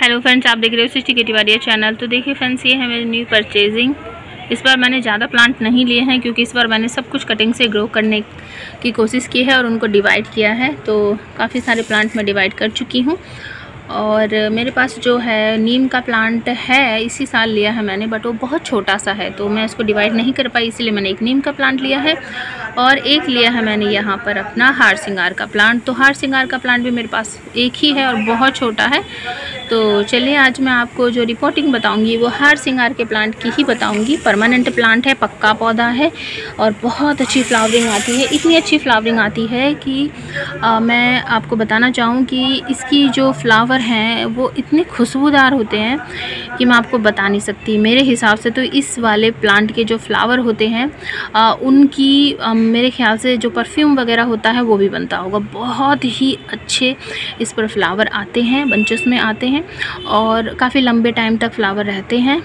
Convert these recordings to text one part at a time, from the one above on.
Hello friends, आप देख रहे हो सृष्टि केटीवाडिया चैनल। तो देखिए फ्रेंड्स, ये है मेरी न्यू परचेजिंग। इस बार मैंने ज़्यादा प्लांट नहीं लिए हैं क्योंकि इस बार मैंने सब कुछ कटिंग से ग्रो करने की कोशिश की है और उनको डिवाइड किया है। तो काफ़ी सारे प्लांट मैं डिवाइड कर चुकी हूँ और मेरे पास जो है नीम का प्लांट है, इसी साल लिया है मैंने, बट वो बहुत छोटा सा है तो मैं इसको डिवाइड नहीं कर पाई, इसलिए मैंने एक नीम का प्लांट लिया है और एक लिया है मैंने यहाँ पर अपना हार सिंगार का प्लांट। तो हार सिंगार का प्लांट भी मेरे पास एक ही है और बहुत छोटा है। तो चलिए आज मैं आपको जो रिपोर्टिंग बताऊंगी वो हार सिंगार के प्लांट की ही बताऊंगी। परमानेंट प्लांट है, पक्का पौधा है और बहुत अच्छी फ्लावरिंग आती है। इतनी अच्छी फ्लावरिंग आती है कि मैं आपको बताना चाहूँ कि इसकी जो फ्लावर हैं वो इतने खुशबूदार होते हैं कि मैं आपको बता नहीं सकती। मेरे हिसाब से तो इस वाले प्लांट के जो फ्लावर होते हैं उनकी मेरे ख्याल से जो परफ्यूम वगैरह होता है वो भी बनता होगा। बहुत ही अच्छे इस पर फ्लावर आते हैं, बंचेस में आते हैं और काफ़ी लंबे टाइम तक फ्लावर रहते हैं,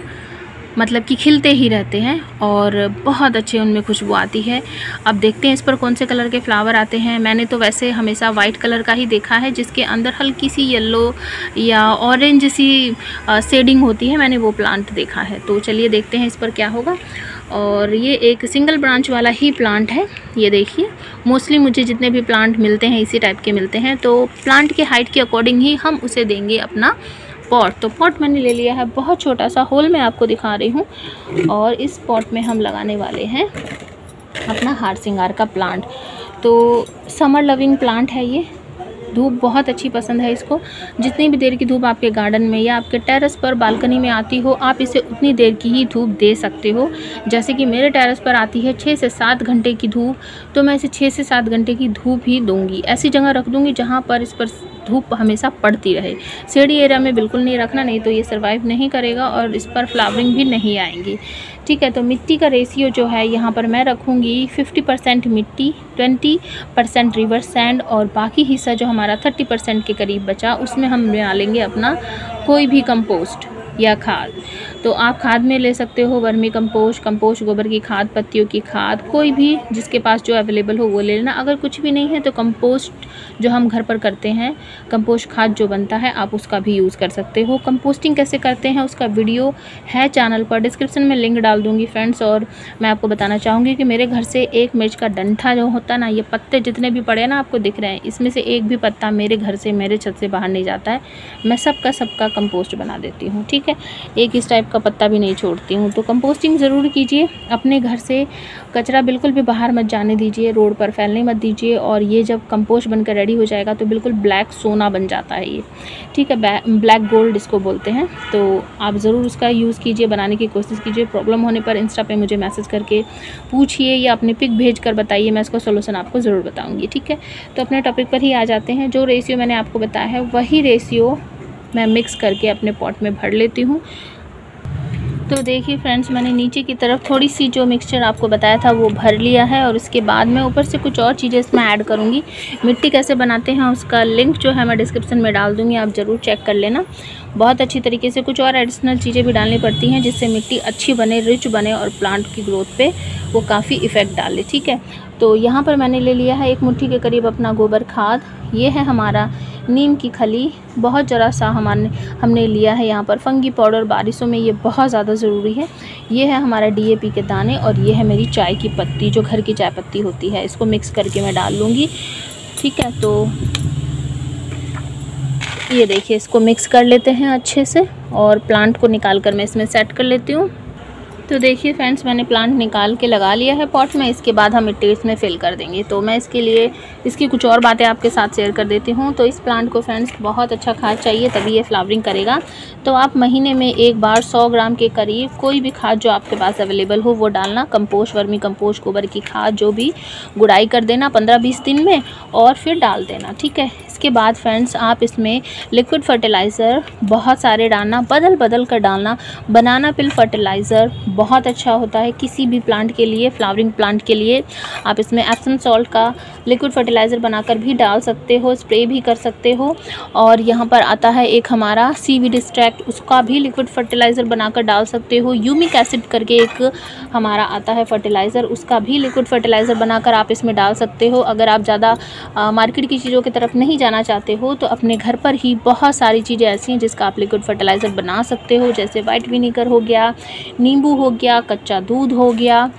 मतलब कि खिलते ही रहते हैं और बहुत अच्छे उनमें खुशबू आती है। अब देखते हैं इस पर कौन से कलर के फ्लावर आते हैं। मैंने तो वैसे हमेशा वाइट कलर का ही देखा है जिसके अंदर हल्की सी येलो या ऑरेंज सी शेडिंग होती है, मैंने वो प्लांट देखा है। तो चलिए देखते हैं इस पर क्या होगा। और ये एक सिंगल ब्रांच वाला ही प्लांट है। ये देखिए, मोस्टली मुझे जितने भी प्लांट मिलते हैं इसी टाइप के मिलते हैं। तो प्लांट के हाइट के अकॉर्डिंग ही हम उसे देंगे अपना पॉट। तो पॉट मैंने ले लिया है, बहुत छोटा सा होल मैं आपको दिखा रही हूँ और इस पॉट में हम लगाने वाले हैं अपना हार सिंगार का प्लांट। तो समर लविंग प्लांट है ये। धूप बहुत अच्छी पसंद है इसको। जितनी भी देर की धूप आपके गार्डन में या आपके टेरेस पर बालकनी में आती हो, आप इसे उतनी देर की ही धूप दे सकते हो। जैसे कि मेरे टेरेस पर आती है 6 से 7 घंटे की धूप, तो मैं इसे 6 से 7 घंटे की धूप ही दूंगी। ऐसी जगह रख दूंगी जहाँ पर इस पर धूप हमेशा पड़ती रहे। शेडी एरिया में बिल्कुल नहीं रखना, नहीं तो ये सर्वाइव नहीं करेगा और इस पर फ्लावरिंग भी नहीं आएंगी। ठीक है, तो मिट्टी का रेशियो जो है यहाँ पर मैं रखूँगी 50% मिट्टी, 20% रिवर सैंड और बाकी हिस्सा जो हमारा 30% के करीब बचा उसमें हम डालेंगे अपना कोई भी कंपोस्ट या खाद। तो आप खाद में ले सकते हो वर्मी कंपोस्ट, गोबर की खाद, पत्तियों की खाद, कोई भी जिसके पास जो अवेलेबल हो वो ले लेना। अगर कुछ भी नहीं है तो कंपोस्ट जो हम घर पर करते हैं, कंपोस्ट खाद जो बनता है, आप उसका भी यूज़ कर सकते हो। कंपोस्टिंग कैसे करते हैं उसका वीडियो है चैनल पर, डिस्क्रिप्शन में लिंक डाल दूँगी फ्रेंड्स। और मैं आपको बताना चाहूँगी कि मेरे घर से एक मिर्च का डंठा जो होता है ना, ये पत्ते जितने भी पड़े ना आपको दिख रहे हैं, इसमें से एक भी पत्ता मेरे घर से, मेरे छत से बाहर नहीं जाता है। मैं सबका कंपोस्ट बना देती हूँ। ठीक है, एक इस टाइप का पत्ता भी नहीं छोड़ती हूँ। तो कंपोस्टिंग ज़रूर कीजिए। अपने घर से कचरा बिल्कुल भी बाहर मत जाने दीजिए, रोड पर फैलने मत दीजिए। और ये जब कंपोस्ट बनकर रेडी हो जाएगा तो बिल्कुल ब्लैक सोना बन जाता है ये। ठीक है, ब्लैक गोल्ड इसको बोलते हैं। तो आप ज़रूर उसका यूज़ कीजिए, बनाने की कोशिश कीजिए। प्रॉब्लम होने पर इंस्टा पे मुझे मैसेज करके पूछिए या अपनी पिक भेज कर बताइए, मैं इसका सोल्यूशन आपको ज़रूर बताऊँगी। ठीक है, तो अपने टॉपिक पर ही आ जाते हैं। जो रेशियो मैंने आपको बताया है वही रेशियो मैं मिक्स करके अपने पॉट में भर लेती हूँ। तो देखिए फ्रेंड्स, मैंने नीचे की तरफ थोड़ी सी जो मिक्सचर आपको बताया था वो भर लिया है और उसके बाद मैं ऊपर से कुछ और चीज़ें इसमें ऐड करूँगी। मिट्टी कैसे बनाते हैं उसका लिंक जो है मैं डिस्क्रिप्शन में डाल दूँगी, आप ज़रूर चेक कर लेना। बहुत अच्छी तरीके से कुछ और एडिशनल चीज़ें भी डालनी पड़ती हैं जिससे मिट्टी अच्छी बने, रिच बने और प्लांट की ग्रोथ पे वो काफ़ी इफ़ेक्ट डाले। ठीक है, तो यहाँ पर मैंने ले लिया है 1 मुट्ठी के करीब अपना गोबर खाद। ये है हमारा नीम की खली, बहुत ज़रा सा हमने लिया है यहाँ पर। फंगी पाउडर बारिशों में ये बहुत ज़्यादा ज़रूरी है। ये है हमारा DAP के दाने और ये है मेरी चाय की पत्ती, जो घर की चाय पत्ती होती है। इसको मिक्स करके मैं डाल लूँगी। ठीक है, तो ये देखिए, इसको मिक्स कर लेते हैं अच्छे से और प्लांट को निकाल कर मैं इसमें सेट कर लेती हूँ। तो देखिए फ्रेंड्स, मैंने प्लांट निकाल के लगा लिया है पॉट में। इसके बाद हम मिट्टी इसमें फिल कर देंगे। तो मैं इसके लिए इसकी कुछ और बातें आपके साथ शेयर कर देती हूँ। तो इस प्लांट को फ्रेंड्स बहुत अच्छा खाद चाहिए, तभी ये फ्लावरिंग करेगा। तो आप महीने में एक बार 100 ग्राम के करीब कोई भी खाद जो आपके पास अवेलेबल हो वो डालना। कंपोस्ट, वर्मी कंपोस्ट, गोबर की खाद जो भी, गुड़ाई कर देना 15-20 दिन में और फिर डाल देना। ठीक है, इसके बाद फ्रेंड्स आप इसमें लिक्विड फर्टिलाइज़र बहुत सारे डालना, बदल कर डालना। बनाना पिल फर्टिलाइज़र बहुत अच्छा होता है किसी भी प्लांट के लिए, फ्लावरिंग प्लांट के लिए। आप इसमें एप्सम सॉल्ट का लिक्विड फर्टिलाइज़र बनाकर भी डाल सकते हो, स्प्रे भी कर सकते हो। और यहाँ पर आता है एक हमारा सीवीड एक्सट्रैक्ट, उसका भी लिक्विड फर्टिलाइज़र बनाकर डाल सकते हो। ह्यूमिक एसिड करके एक हमारा आता है फर्टिलाइज़र, उसका भी लिक्विड फर्टिलाइज़र बनाकर आप इसमें डाल सकते हो। अगर आप ज़्यादा मार्केट की चीज़ों की तरफ नहीं जाना चाहते हो तो अपने घर पर ही बहुत सारी चीज़ें ऐसी हैं जिसका आप लिक्विड फर्टिलाइज़र बना सकते हो, जैसे वाइट विनेगर हो गया, नींबू हो गया, कच्चा दूध हो गया,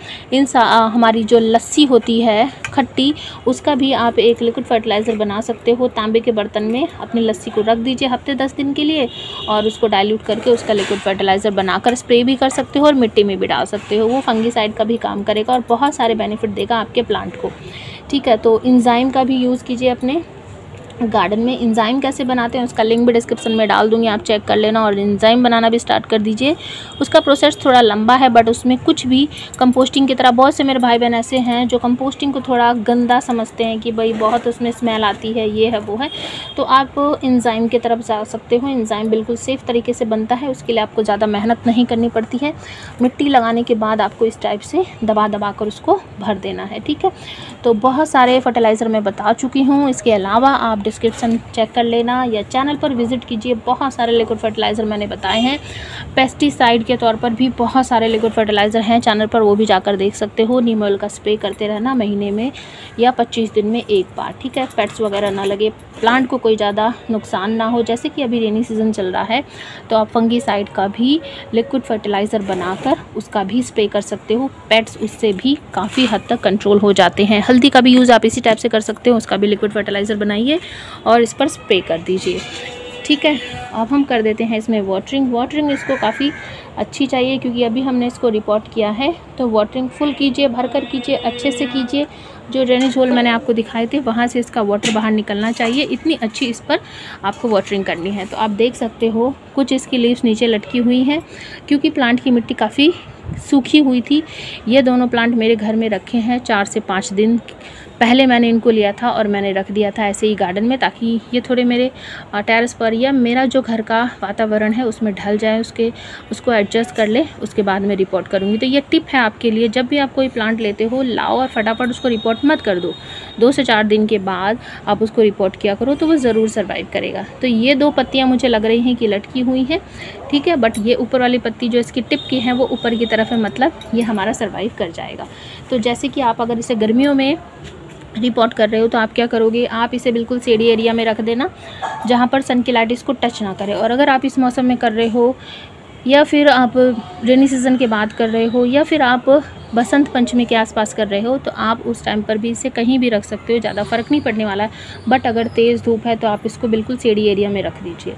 हमारी जो लस्सी होती है खट्टी, उसका भी आप एक लिक्विड फर्टिलाइज़र बना सकते हो। तांबे के बर्तन में अपनी लस्सी को रख दीजिए हफ्ते 10 दिन के लिए और उसको डाइल्यूट करके उसका लिक्विड फर्टिलाइज़र बनाकर स्प्रे भी कर सकते हो और मिट्टी में भी डाल सकते हो। वो फंगीसाइड का भी काम करेगा और बहुत सारे बेनिफिट देगा आपके प्लांट को। ठीक है, तो एंजाइम का भी यूज़ कीजिए अपने गार्डन में। एंजाइम कैसे बनाते हैं उसका लिंक भी डिस्क्रिप्शन में डाल दूंगी, आप चेक कर लेना और एंजाइम बनाना भी स्टार्ट कर दीजिए। उसका प्रोसेस थोड़ा लंबा है बट उसमें कुछ भी कंपोस्टिंग की तरह, बहुत से मेरे भाई बहन ऐसे हैं जो कंपोस्टिंग को थोड़ा गंदा समझते हैं कि भाई बहुत उसमें स्मेल आती है, ये है वो है, तो आप एंजाइम की तरफ जा सकते हो। एंजाइम बिल्कुल सेफ़ तरीके से बनता है, उसके लिए आपको ज़्यादा मेहनत नहीं करनी पड़ती है। मिट्टी लगाने के बाद आपको इस टाइप से दबा दबा कर उसको भर देना है। ठीक है, तो बहुत सारे फर्टिलाइज़र मैं बता चुकी हूँ। इसके अलावा आप डिस्क्रिप्शन चेक कर लेना या चैनल पर विजिट कीजिए, बहुत सारे लिक्विड फर्टिलाइज़र मैंने बताए हैं। पेस्टिसाइड के तौर पर भी बहुत सारे लिक्विड फर्टिलाइज़र हैं चैनल पर, वो भी जाकर देख सकते हो। नीम ऑयल का स्प्रे करते रहना महीने में या 25 दिन में एक बार। ठीक है, पेट्स वगैरह ना लगे, प्लांट को कोई ज़्यादा नुकसान ना हो। जैसे कि अभी रेनी सीज़न चल रहा है तो आप फंगीसाइड का भी लिक्विड फर्टिलाइज़र बनाकर उसका भी स्प्रे कर सकते हो। पेट्स उससे भी काफ़ी हद तक कंट्रोल हो जाते हैं। हल्दी का भी यूज़ आप इसी टाइप से कर सकते हो, उसका भी लिक्विड फर्टिलाइज़र बनाइए और इस पर स्प्रे कर दीजिए। ठीक है, अब हम कर देते हैं इसमें वाटरिंग इसको काफ़ी अच्छी चाहिए क्योंकि अभी हमने इसको रिपोर्ट किया है, तो वाटरिंग फुल कीजिए, भरकर कीजिए, अच्छे से कीजिए। जो ड्रेनेज होल मैंने आपको दिखाए थे वहाँ से इसका वाटर बाहर निकलना चाहिए, इतनी अच्छी इस पर आपको वाटरिंग करनी है। तो आप देख सकते हो कुछ इसकी लीव्स नीचे लटकी हुई हैं क्योंकि प्लांट की मिट्टी काफ़ी सूखी हुई थी। ये दोनों प्लांट मेरे घर में रखे हैं 4 से 5 दिन पहले मैंने इनको लिया था और मैंने रख दिया था ऐसे ही गार्डन में, ताकि ये थोड़े मेरे टेरेस पर या मेरा जो घर का वातावरण है उसमें ढल जाए, उसको एडजस्ट कर ले, उसके बाद मैं रिपोर्ट करूँगी। तो ये टिप है आपके लिए, जब भी आप कोई प्लांट लेते हो लाओ और फटाफट उसको रिपोर्ट मत कर दो, 2 से 4 दिन के बाद आप उसको रिपोर्ट किया करो तो वो ज़रूर सर्वाइव करेगा। तो ये 2 पत्तियाँ मुझे लग रही हैं कि लटकी हुई हैं, ठीक है, बट ये ऊपर वाली पत्ती जो इसकी टिप की है वो ऊपर की तरफ है, मतलब ये हमारा सर्वाइव कर जाएगा। तो जैसे कि आप अगर इसे गर्मियों में रिपोर्ट कर रहे हो तो आप क्या करोगे, आप इसे बिल्कुल शेडी एरिया में रख देना जहाँ पर सन की लाइट इसको टच ना करे। और अगर आप इस मौसम में कर रहे हो या फिर आप रेनी सीज़न के बाद कर रहे हो या फिर आप बसंत पंचमी के आसपास कर रहे हो तो आप उस टाइम पर भी इसे कहीं भी रख सकते हो, ज़्यादा फ़र्क नहीं पड़ने वाला है। बट अगर तेज़ धूप है तो आप इसको बिल्कुल शेडी एरिया में रख दीजिए,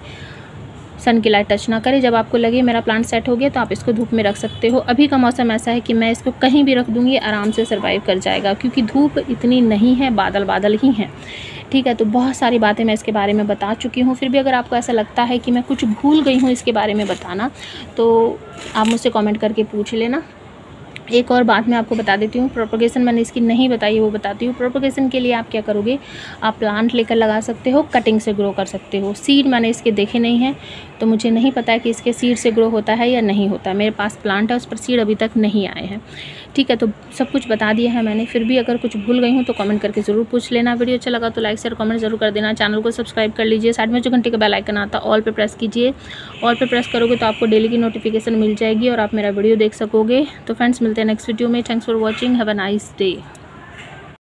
सन की लाइट टच ना करे। जब आपको लगे मेरा प्लांट सेट हो गया तो आप इसको धूप में रख सकते हो। अभी का मौसम ऐसा है कि मैं इसको कहीं भी रख दूँगी आराम से सर्वाइव कर जाएगा क्योंकि धूप इतनी नहीं है, बादल बादल ही हैं। ठीक है, तो बहुत सारी बातें मैं इसके बारे में बता चुकी हूँ। फिर भी अगर आपको ऐसा लगता है कि मैं कुछ भूल गई हूँ इसके बारे में बताना तो आप मुझसे कमेंट करके पूछ लेना। एक और बात मैं आपको बता देती हूँ, प्रोपगेशन मैंने इसकी नहीं बताई है वो बताती हूँ। प्रोपगेशन के लिए आप क्या करोगे, आप प्लांट लेकर लगा सकते हो, कटिंग से ग्रो कर सकते हो। सीड मैंने इसके देखे नहीं हैं तो मुझे नहीं पता है कि इसके सीड से ग्रो होता है या नहीं होता। मेरे पास प्लांट है उस पर सीड अभी तक नहीं आए हैं। ठीक है, तो सब कुछ बता दिया है मैंने। फिर भी अगर कुछ भूल गई हूँ तो कमेंट करके ज़रूर पूछ लेना। वीडियो अच्छा लगा तो लाइक शेयर कमेंट जरूर कर देना। चैनल को सब्सक्राइब कर लीजिए, साइड में जो घंटे का बेल आइकन आता है ऑल पे प्रेस कीजिए। ऑल पे प्रेस करोगे तो आपको डेली की नोटिफिकेशन मिल जाएगी और आप मेरा वीडियो देख सकोगे। तो फ्रेंड्स मिलते हैं नेक्स्ट वीडियो में। Thanks for watching, have a nice day.